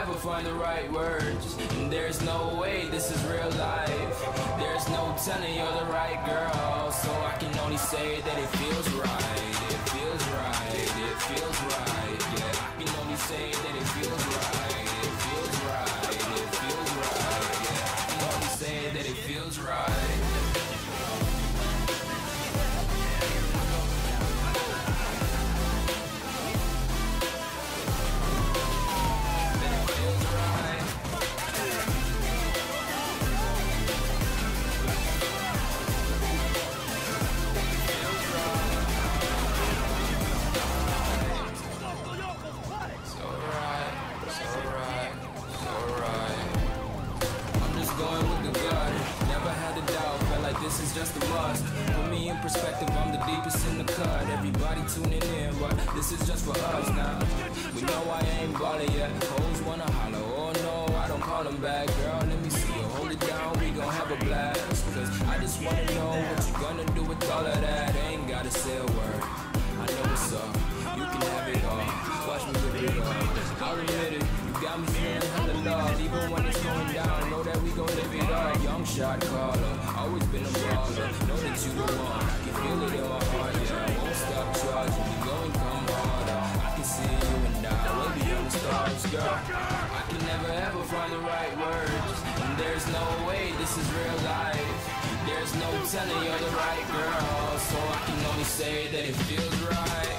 ever find the right words, and there's no way this is real life. There's no telling you're the right girl, so I can only say that it feels right. It feels right, it feels right, yeah. I can only say that it feels right. It feels right, it feels right, yeah. I can only say that it feels right. This is just a must. Put me in perspective, I'm the deepest in the cut. Everybody tuning in, but this is just for us now. We know I ain't ballin' yet. Hoes wanna holler, oh no, I don't call them back. Girl, let me see you hold it down, we gon' have a blast. Cause I just wanna know what you gonna do with all of that. Ain't gotta say a word, I know what's up. You can have it all, watch me rip it up. I'll admit it, you got me feeling hella love. Even when it's going down, know that we gon' live it up. Young shot caller, always been a baller. Know that you the one, I can feel it in my heart, yeah. I won't stop charging, we going come harder. I can see you and I, way beyond the stars, girl. I can never ever find the right words, and there's no way this is real life. There's no telling you're the right girl, so I can only say that it feels right.